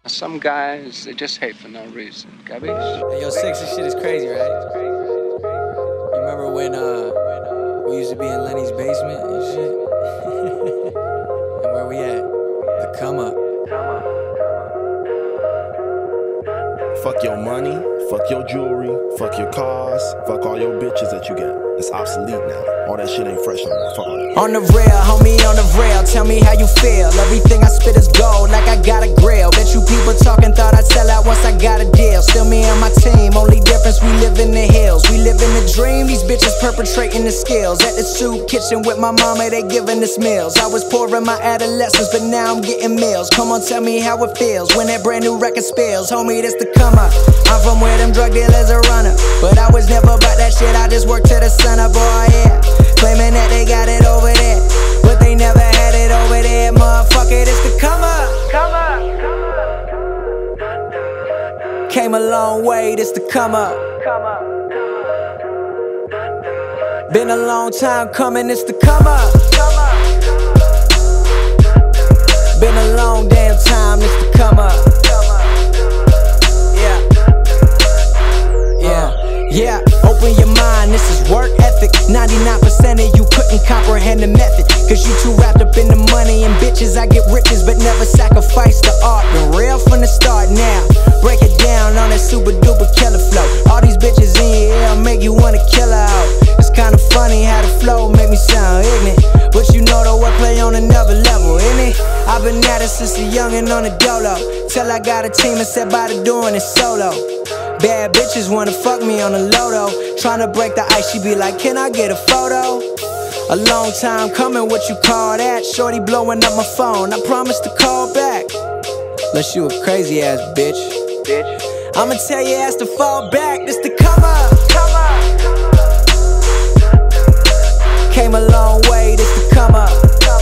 Some guys, they just hate for no reason. Gabish? Hey, yo, sexy shit is crazy, right? You remember when we used to be in Lenny's basement and shit? And where we at? The come up. Fuck your money, fuck your jewelry, fuck your cars, fuck all your bitches that you got. It's obsolete now. All that shit ain't fresh no more. Fuck all that. On the rail, homie, on the rail. Tell me how you feel. Everything I spit is gold, like I got a grill. Bet you people talking thought I'd sell out once I got a deal. Still me and my team, only difference we live in the hills. We live in the dream, these bitches perpetrating the skills. At the soup kitchen with my mama, they giving us meals. I was poor in my adolescence, but now I'm getting meals. Come on, tell me how it feels when that brand new record spills. Homie, this the come up. I'm from where them drug dealers are running, but I was never about that shit, I just worked to the sun up, boy, yeah. Claiming that they got it over there, but they never had it over there, motherfucker, this the come up. Came a long way, this the come up. Been a long time coming, this the come up. Been a long damn time, this the come up. Yeah, open your mind, this is work ethic. 99% of you couldn't comprehend the method, cause you too wrapped up in the money and bitches. I get riches but never sacrifice the art. Been real from the start now. Break it down on that super duper killer flow. All these bitches in your ear make you wanna kill her out. It's kinda funny how the flow make me sound ignorant, but you know the wordplay on another level, isn't it? I've been at it since a youngin' on the dolo, till I got a team and set by to doing it solo. Bad bitches wanna fuck me on the low-though. Tryna break the ice, she be like, can I get a photo? A long time coming, what you call that? Shorty blowing up my phone, I promise to call back. Unless you a crazy ass bitch. I'ma tell your ass to fall back, this the come up. Came a long way, this the come up.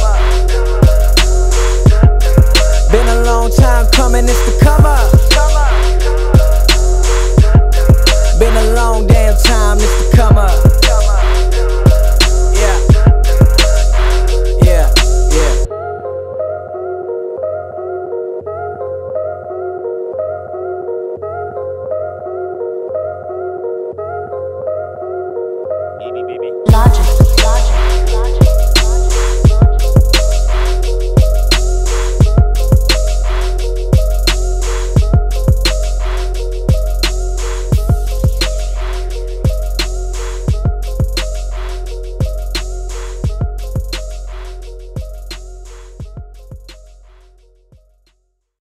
Been a long time coming, this the come up. Been a long damn time, this to come up.